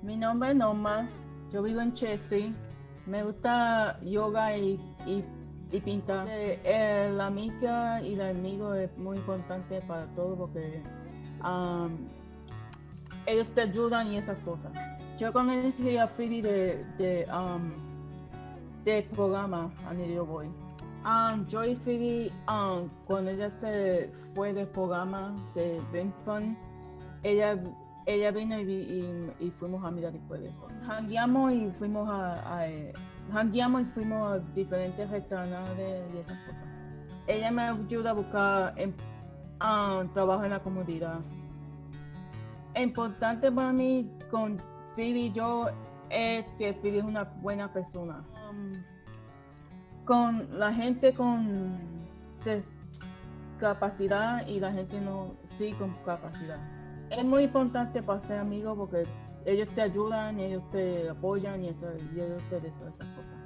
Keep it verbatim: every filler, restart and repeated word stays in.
Mi nombre es Norma, yo vivo en Chelsea, me gusta yoga y, y, y pintar. Eh, eh, la amiga y el amigo es muy importante para todo porque um, ellos te ayudan y esas cosas. Yo conocí a Phoebe de, de, um, de programa a donde yo voy. Um, yo y Phoebe, um, cuando ella se fue del programa de Ben Fun, ella, ella vino y, y, y fuimos amigas después de eso. Jangueamos y fuimos a, a, eh, jangueamos y fuimos a diferentes restaurantes y esas cosas. Ella me ayuda a buscar em, um, trabajo en la comunidad. Importante para mí con Phoebe y yo es que Phoebe es una buena persona. Um, con la gente con discapacidad y la gente no sí con capacidad. Es muy importante para ser amigos porque ellos te ayudan, ellos te apoyan y, eso, y ellos te desean esas cosas.